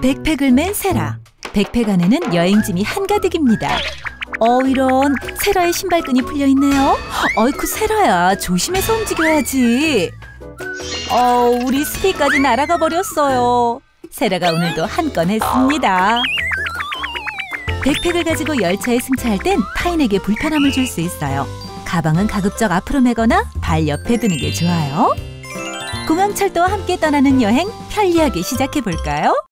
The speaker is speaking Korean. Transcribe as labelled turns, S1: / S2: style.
S1: 백팩을 맨 세라. 백팩 안에는 여행짐이 한가득입니다. 이런, 세라의 신발끈이 풀려있네요. 어이쿠, 세라야, 조심해서 움직여야지. 우리 스피까지 날아가 버렸어요. 세라가 오늘도 한 건 했습니다. 백팩을 가지고 열차에 승차할 땐 타인에게 불편함을 줄 수 있어요. 가방은 가급적 앞으로 메거나 발 옆에 두는 게 좋아요. 공항철도와 함께 떠나는 여행, 편리하게 시작해볼까요?